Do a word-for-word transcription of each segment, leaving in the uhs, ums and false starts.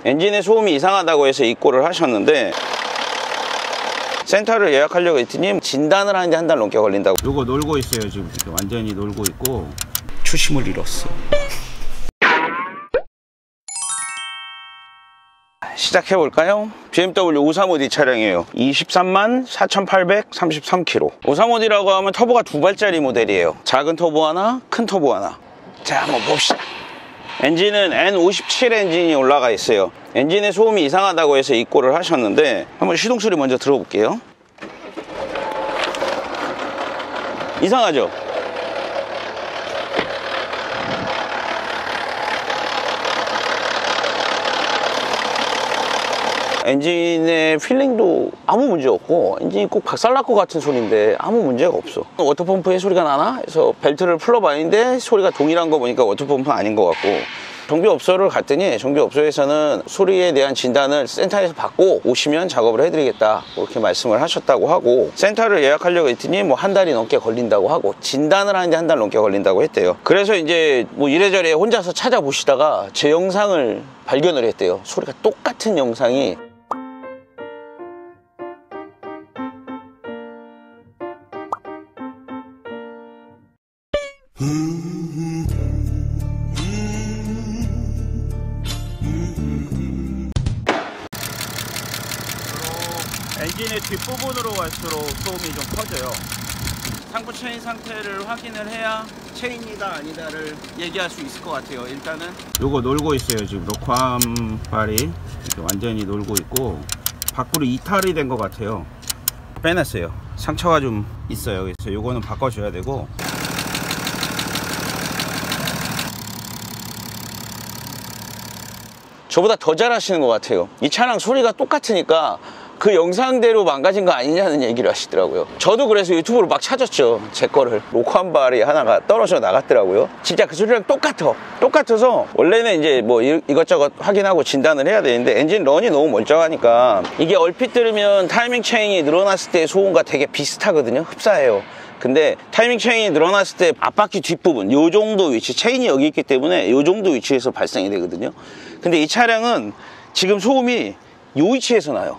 엔진의 소음이 이상하다고 해서 입고를 하셨는데 센터를 예약하려고 했더니 진단을 하는데 한 달 넘게 걸린다고. 요거 놀고 있어요. 지금 완전히 놀고 있고 추심을 잃었어. 시작해볼까요? 비엠더블유 오백삼십오 디 차량이에요. 이십삼만 사천팔백삼십삼 킬로미터. 오백삼십오 디라고 하면 터보가 두 발짜리 모델이에요. 작은 터보 하나, 큰 터보 하나. 자, 한번 봅시다. 엔진은 엔 오십칠 엔진이 올라가 있어요. 엔진의 소음이 이상하다고 해서 입고를 하셨는데 한번 시동 소리 먼저 들어볼게요. 이상하죠? 엔진의 필링도 아무 문제 없고 엔진이 꼭 박살날 것 같은 소리인데 아무 문제가 없어. 워터펌프에 소리가 나나 해서 벨트를 풀러봤는데 소리가 동일한 거 보니까 워터펌프는 아닌 것 같고, 정비업소를 갔더니 정비업소에서는 소리에 대한 진단을 센터에서 받고 오시면 작업을 해드리겠다 그렇게 말씀을 하셨다고 하고, 센터를 예약하려고 했더니 뭐 한 달이 넘게 걸린다고 하고 진단을 하는데 한 달 넘게 걸린다고 했대요. 그래서 이제 뭐 이래저래 혼자서 찾아보시다가 제 영상을 발견을 했대요. 소리가 똑같은 영상이 엔진의 뒷부분으로 갈수록 소음이 좀 커져요. 상부 체인 상태를 확인을 해야 체인이다 아니다를 얘기할 수 있을 것 같아요. 일단은 요거 놀고 있어요. 지금 로크암 발이 이렇게 완전히 놀고 있고 밖으로 이탈이 된 것 같아요. 빼냈어요. 상처가 좀 있어요. 그래서 요거는 바꿔줘야 되고, 저보다 더 잘하시는 것 같아요. 이 차량 소리가 똑같으니까 그 영상대로 망가진 거 아니냐는 얘기를 하시더라고요. 저도 그래서 유튜브로 막 찾았죠. 제 거를. 로크한 발이 하나가 떨어져 나갔더라고요. 진짜 그 소리랑 똑같아. 똑같아서 원래는 이제 뭐 이것저것 확인하고 진단을 해야 되는데 엔진 런이 너무 멀쩡하니까, 이게 얼핏 들으면 타이밍 체인이 늘어났을 때 소음과 되게 비슷하거든요. 흡사해요. 근데 타이밍 체인이 늘어났을 때 앞바퀴 뒷부분 요 정도 위치, 체인이 여기 있기 때문에 요 정도 위치에서 발생이 되거든요. 근데 이 차량은 지금 소음이 요 위치에서 나요.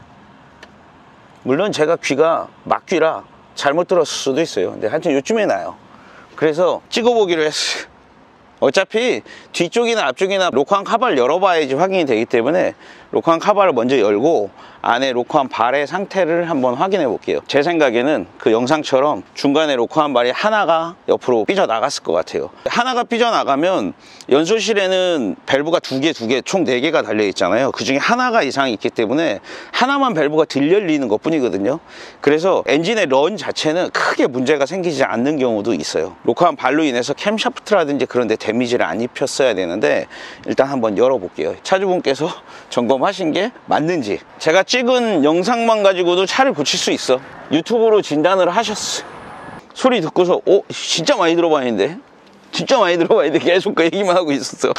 물론 제가 귀가 막귀라 잘못 들었을 수도 있어요. 근데 하여튼 요쯤에 나요. 그래서 찍어보기로 했어요. 어차피 뒤쪽이나 앞쪽이나 로크한 카바를 열어봐야지 확인이 되기 때문에 로크한 카바를 먼저 열고 안에 로크한 발의 상태를 한번 확인해 볼게요. 제 생각에는 그 영상처럼 중간에 로크한 발이 하나가 옆으로 삐져나갔을 것 같아요. 하나가 삐져나가면 연소실에는 밸브가 두 개, 두 개, 총 네 개가 달려 있잖아요. 그 중에 하나가 이상이 있기 때문에 하나만 밸브가 들 열리는 것 뿐이거든요. 그래서 엔진의 런 자체는 크게 문제가 생기지 않는 경우도 있어요. 로크한 발로 인해서 캠샤프트라든지 그런 데 데미지를 안 입혔어야 되는데 일단 한번 열어볼게요. 차주분께서 점검하신 게 맞는지. 제가 찍은 영상만 가지고도 차를 고칠 수 있어. 유튜브로 진단을 하셨어. 소리 듣고서 어? 진짜 많이 들어봤는데? 진짜 많이 들어봤는데 계속 그 얘기만 하고 있었어.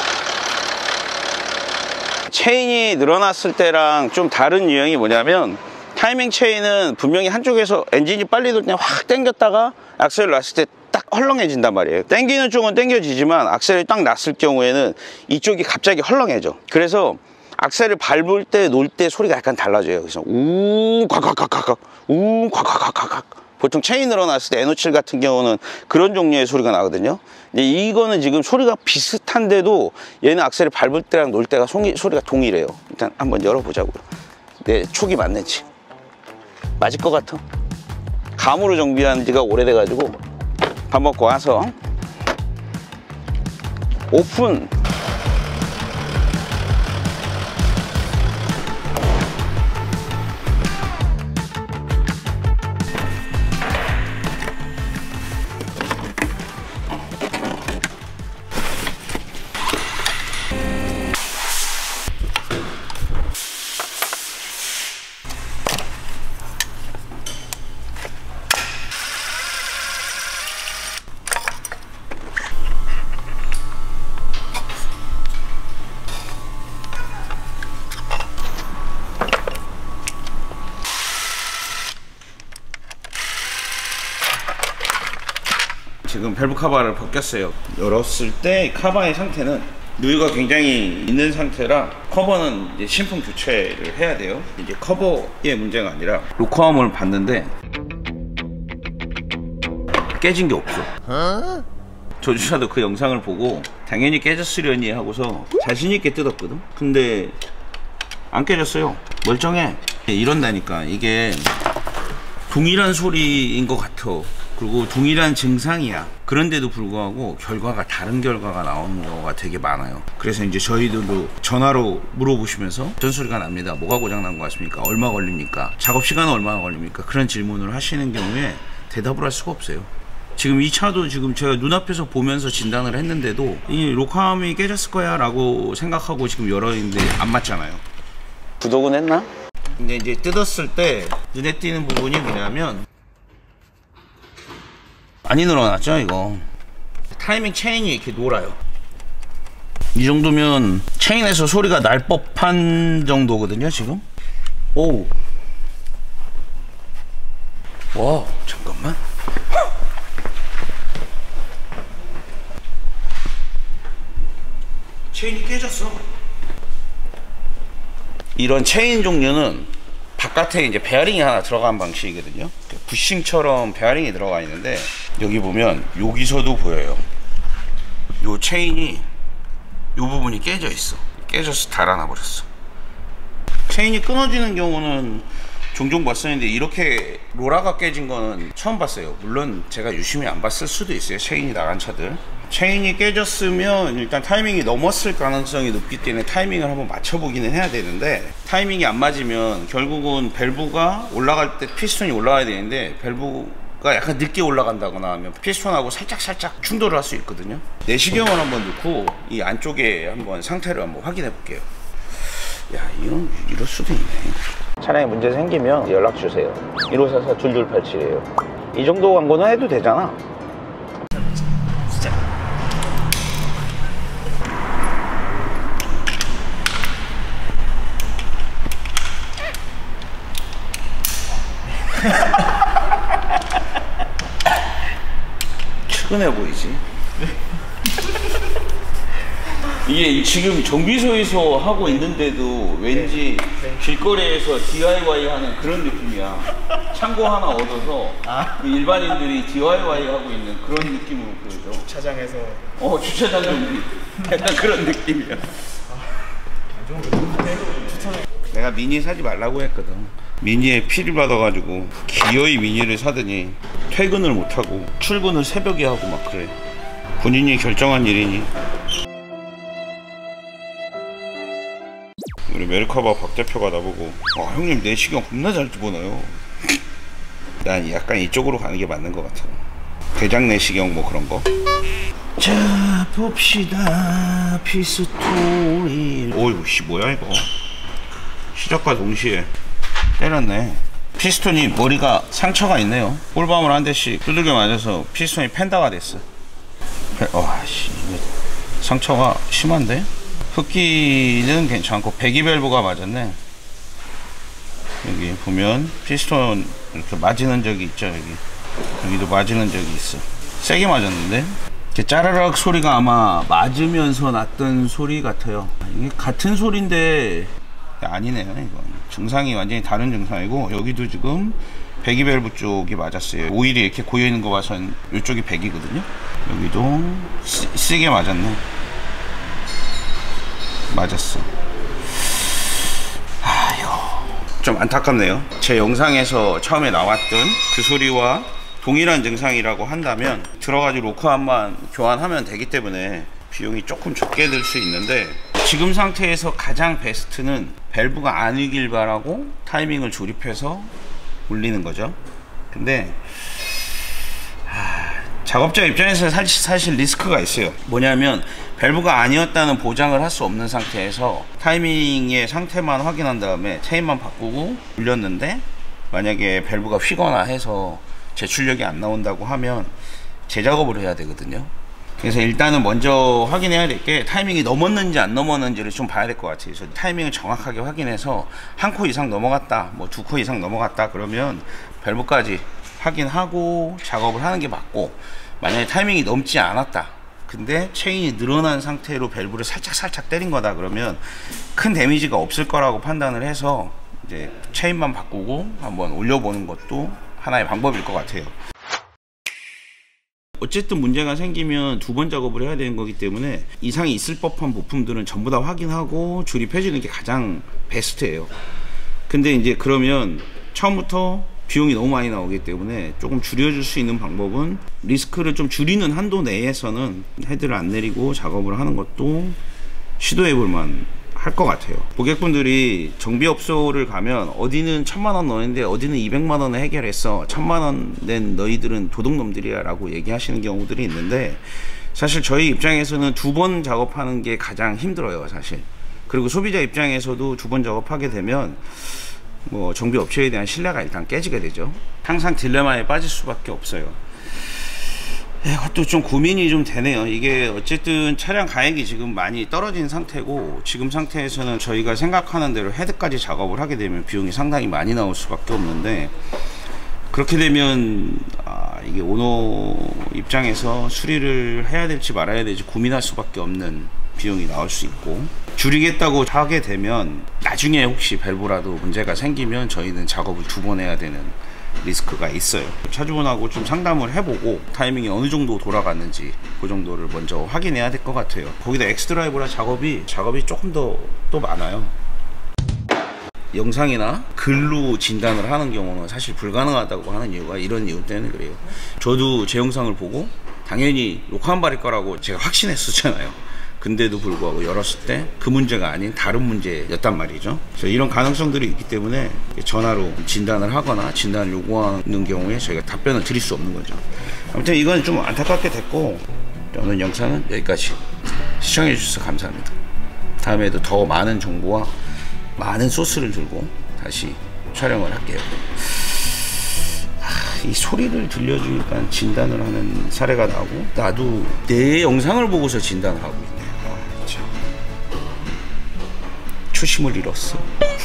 체인이 늘어났을 때랑 좀 다른 유형이 뭐냐면, 타이밍 체인은 분명히 한쪽에서 엔진이 빨리 돌 때 확 당겼다가 악셀을 놨을 때 딱 헐렁해진단 말이에요. 당기는 쪽은 당겨지지만 악셀이 딱 놨을 경우에는 이쪽이 갑자기 헐렁해져. 그래서 악셀을 밟을 때 놓을 때 소리가 약간 달라져요. 그래서 우 꽉꽉꽉꽉 우 꽉꽉꽉꽉. 보통 체인 늘어났을 때 엔 오십칠 같은 경우는 그런 종류의 소리가 나거든요. 근데 이거는 지금 소리가 비슷한데도 얘는 악셀을 밟을 때랑 놓을 때가 송이, 소리가 동일해요. 일단 한번 열어보자고요. 내 촉이 맞는지. 맞을 것 같아. 감으로 정비한 지가 오래돼가지고 밥 먹고 와서 오픈. 지금 밸브 카바를 벗겼어요. 열었을 때 카바의 상태는 누유가 굉장히 있는 상태라 커버는 이제 신품 교체를 해야 돼요. 이제 커버의 문제가 아니라 로커암을 봤는데 깨진 게 없어. 어? 조주차도 그 영상을 보고 당연히 깨졌으려니 하고서 자신있게 뜯었거든. 근데 안 깨졌어요. 멀쩡해. 이런다니까. 이게 동일한 소리인 것 같아. 그리고 동일한 증상이야. 그런데도 불구하고 결과가 다른 결과가 나오는 경우가 되게 많아요. 그래서 이제 저희들도 전화로 물어보시면서 어떤 소리가 납니다. 뭐가 고장난 것 같습니까? 얼마 걸립니까? 작업 시간은 얼마나 걸립니까? 그런 질문을 하시는 경우에 대답을 할 수가 없어요. 지금 이 차도 지금 제가 눈앞에서 보면서 진단을 했는데도 이 로커암이 깨졌을 거야 라고 생각하고 지금 열어있는데 안 맞잖아요. 구독은 했나? 근데 이제 뜯었을 때 눈에 띄는 부분이 뭐냐면 많이 늘어났죠 이거. 타이밍 체인이 이렇게 놀아요. 이 정도면 체인에서 소리가 날 법한 정도거든요 지금. 오, 와 잠깐만. 체인이 깨졌어. 이런 체인 종류는 바깥에 이제 베어링이 하나 들어간 방식이거든요. 부싱처럼 베어링이 들어가 있는데 여기 보면 여기서도 보여요. 요 체인이 요 부분이 깨져 있어. 깨져서 달아나 버렸어. 체인이 끊어지는 경우는 종종 봤었는데 이렇게 로라가 깨진 거는 처음 봤어요. 물론 제가 유심히 안 봤을 수도 있어요. 체인이 나간 차들. 체인이 깨졌으면 일단 타이밍이 넘었을 가능성이 높기 때문에 타이밍을 한번 맞춰보기는 해야 되는데 타이밍이 안 맞으면 결국은 밸브가 올라갈 때 피스톤이 올라가야 되는데 밸브가 약간 늦게 올라간다거나 하면 피스톤하고 살짝 살짝 충돌을 할 수 있거든요. 내시경을 한번 넣고 이 안쪽에 한번 상태를 한번 확인해 볼게요. 야, 이런, 이럴 수도 있네. 차량에 문제 생기면 연락 주세요. 일오사사 이이팔칠이에요 이 정도 광고는 해도 되잖아. 측은해 보이지? 이게 지금 정비소에서 하고 있는데도 왠지 길거리에서 디아이와이 하는 그런 느낌이야. 창고 하나 얻어서 아? 일반인들이 디아이와이 하고 있는 그런 느낌으로 보여져. 주차장에서 어 주차장 정비 약간 그런 느낌이야. 내가 미니 사지 말라고 했거든. 미니에 피를 받아가지고 기어이 미니를 사더니 퇴근을 못하고 출근을 새벽에 하고 막 그래. 본인이 결정한 일이니. 우리 멜카바 박 대표가 나보고 와 형님 내시경 겁나 잘 집어넣어요. 난 약간 이쪽으로 가는 게 맞는 것 같아. 대장 내시경 뭐 그런 거. 자 봅시다 피스토리. 오이구 씨 뭐야 이거. 시작과 동시에 때렸네. 피스톤이 머리가 상처가 있네요. 꿀밤을 한 대씩 두들겨 맞아서 피스톤이 펜다가 됐어. 와씨 상처가 심한데? 흡기는 괜찮고 배기 밸브가 맞았네. 여기 보면 피스톤 이렇게 맞이는 적이 있죠. 여기 여기도 맞이는 적이 있어. 세게 맞았는데 이렇게 짜르륵 소리가 아마 맞으면서 났던 소리 같아요. 이게 같은 소리인데 아니네요. 이건 증상이 완전히 다른 증상이고 여기도 지금 배기 밸브 쪽이 맞았어요. 오일이 이렇게 고여있는 거 봐선 이쪽이 배기거든요. 여기도 쓰, 쓰게 맞았네. 맞았어. 아휴 좀 안타깝네요. 제 영상에서 처음에 나왔던 그 소리와 동일한 증상이라고 한다면 들어가지고 로커암만 교환하면 되기 때문에 비용이 조금 적게 들 수 있는데 지금 상태에서 가장 베스트는 밸브가 아니길 바라고 타이밍을 조립해서 올리는 거죠. 근데 하... 작업자 입장에서 사실, 사실 리스크가 있어요. 뭐냐면 밸브가 아니었다는 보장을 할 수 없는 상태에서 타이밍의 상태만 확인한 다음에 체인만 바꾸고 올렸는데 만약에 밸브가 휘거나 해서 제출력이 안 나온다고 하면 재작업을 해야 되거든요. 그래서 일단은 먼저 확인해야 될 게 타이밍이 넘었는지 안 넘었는지를 좀 봐야 될 것 같아요. 그래서 타이밍을 정확하게 확인해서 한 코 이상 넘어갔다, 뭐 두 코 이상 넘어갔다 그러면 밸브까지 확인하고 작업을 하는 게 맞고, 만약에 타이밍이 넘지 않았다 근데 체인이 늘어난 상태로 밸브를 살짝 살짝 때린 거다 그러면 큰 데미지가 없을 거라고 판단을 해서 이제 체인만 바꾸고 한번 올려보는 것도 하나의 방법일 것 같아요. 어쨌든 문제가 생기면 두 번 작업을 해야 되는 거기 때문에 이상이 있을 법한 부품들은 전부 다 확인하고 조립해 주는 게 가장 베스트예요. 근데 이제 그러면 처음부터 비용이 너무 많이 나오기 때문에 조금 줄여줄 수 있는 방법은 리스크를 좀 줄이는 한도 내에서는 헤드를 안 내리고 작업을 하는 것도 시도해 볼 만 할 것 같아요. 고객분들이 정비업소를 가면 어디는 천만 원 넣었는데 어디는 이백만 원에 해결했어, 천만 원 낸 너희들은 도둑놈들이야 라고 얘기하시는 경우들이 있는데, 사실 저희 입장에서는 두 번 작업하는 게 가장 힘들어요 사실. 그리고 소비자 입장에서도 두 번 작업하게 되면 뭐 정비업체에 대한 신뢰가 일단 깨지게 되죠. 항상 딜레마에 빠질 수밖에 없어요. 이것도 좀 고민이 좀 되네요. 이게 어쨌든 차량 가액이 지금 많이 떨어진 상태고, 지금 상태에서는 저희가 생각하는 대로 헤드까지 작업을 하게 되면 비용이 상당히 많이 나올 수밖에 없는데, 그렇게 되면 아, 이게 오너 입장에서 수리를 해야 될지 말아야 될지 고민할 수밖에 없는 비용이 나올 수 있고, 줄이겠다고 하게 되면 나중에 혹시 밸브라도 문제가 생기면 저희는 작업을 두 번 해야 되는 리스크가 있어요. 차주분하고 좀 상담을 해보고 타이밍이 어느 정도 돌아갔는지 그 정도를 먼저 확인해야 될 것 같아요. 거기다 엑스드라이브라 작업이 작업이 조금 더 또 많아요. 영상이나 글로 진단을 하는 경우는 사실 불가능하다고 하는 이유가 이런 이유 때문에 그래요. 저도 제 영상을 보고 당연히 녹화한 발일 거라고 제가 확신했었잖아요. 근데도 불구하고 열었을 때 그 문제가 아닌 다른 문제였단 말이죠. 그래서 이런 가능성들이 있기 때문에 전화로 진단을 하거나 진단을 요구하는 경우에 저희가 답변을 드릴 수 없는 거죠. 아무튼 이건 좀 안타깝게 됐고, 오늘 영상은 여기까지. 시청해 주셔서 감사합니다. 다음에도 더 많은 정보와 많은 소스를 들고 다시 촬영을 할게요. 이 소리를 들려주니까 진단을 하는 사례가 나오고, 나도 내 영상을 보고서 진단을 하고 있네. 아, 참. 초심을 잃었어.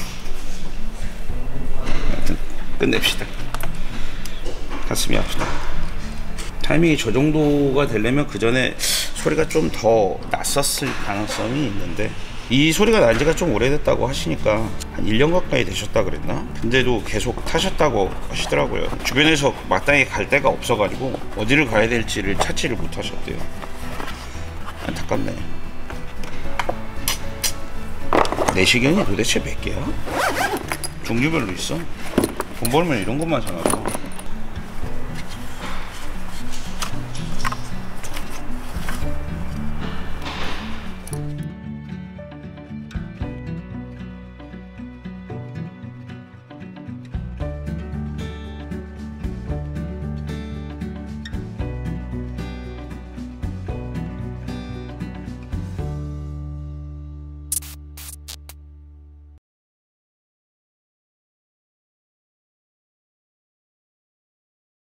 하여튼 끝냅시다. 가슴이 아프다. 타이밍이 저 정도가 되려면 그 전에 소리가 좀 더 났었을 가능성이 있는데, 이 소리가 난 지가 좀 오래됐다고 하시니까 한 일 년 가까이 되셨다 그랬나? 근데도 계속 타셨다고 하시더라고요. 주변에서 마땅히 갈 데가 없어가지고 어디를 가야 될지를 찾지를 못하셨대요. 안타깝네. 내시경이 도대체 몇 개야? 종류별로 있어? 돈 벌면 이런 것만 사놔서